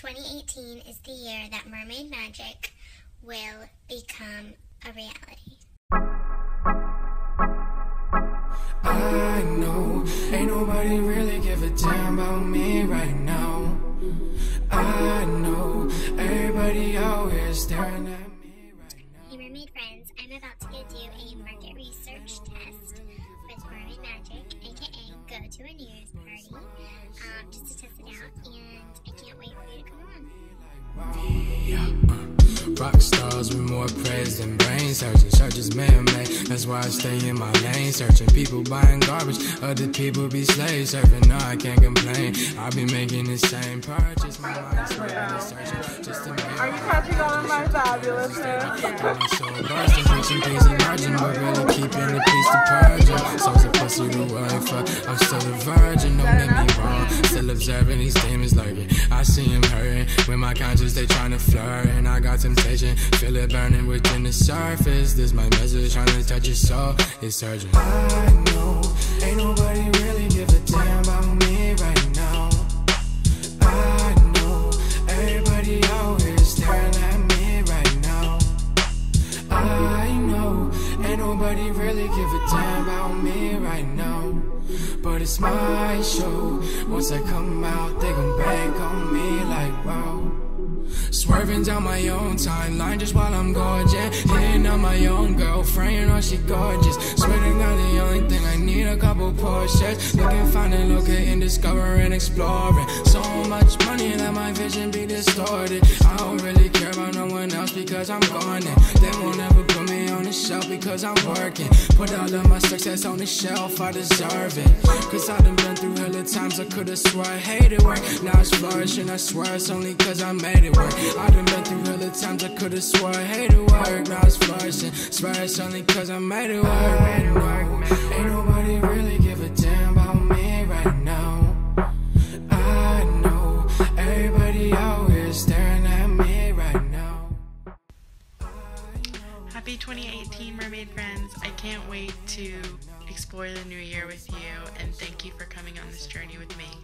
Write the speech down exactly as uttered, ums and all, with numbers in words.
twenty eighteen is the year that Mermaid Magic will become a reality. I know, ain't nobody really give a damn about me right now. I know, everybody out here staring at me right now. Hey Mermaid friends, I'm about to go do a market research test with Mermaid Magic, aka go to a New Year's party, um, just to test it out, and I can't wait for you to come along. Yeah, uh, rock stars with more praise than brain surgeons. Church is man-made, that's why I stay in my lane. Searching people buying garbage, other people be slave serving. No, I can't complain, I be making the same purchase. My mind's searching just to make. Are you catching on with my fabulousness? I'm so bursting, preaching peace and margin, but really keeping the peace to purging. So's a pussy to worry for, I'm still a virgin, don't get me wrong. Still observing these demons lurking, I see him hurting. With my conscience they trying to flirt, and I got temptation, feel it burning within the surface. This my message, trying to touch your soul, it's urgent. I know, ain't nobody really give a damn about me right now. I know, everybody out here staring at me right now. I know, ain't nobody really give a damn about me right now. But it's my show, once I come out, they gon' bank on me like wow. Swerving down my own timeline just while I'm gorgeous. Hitting on my own girlfriend, you know she gorgeous. Sweating on the only thing I need, a couple Porsches. Looking, finding, locating, discovering, exploring. So much money that my vision be distorted. I don't really care about no one else because I'm gone. They won't ever put me on the shelf because I'm working. Put all of my success on the shelf, I deserve it. Cause I done been through hella times, I could've swore I hated work. Now it's flourishing, I swear it's only cause I made it work. I done been through hella times, I could've swore I hated work. Now it's flourishing, swear it's only cause I made it work. No, ain't nobody really give a damn about me right now. I know, everybody out here staring at me right now. Happy twenty eighteen, Mermaid friends. I can't wait to explore the new year with you, and thank you for coming on this journey with me.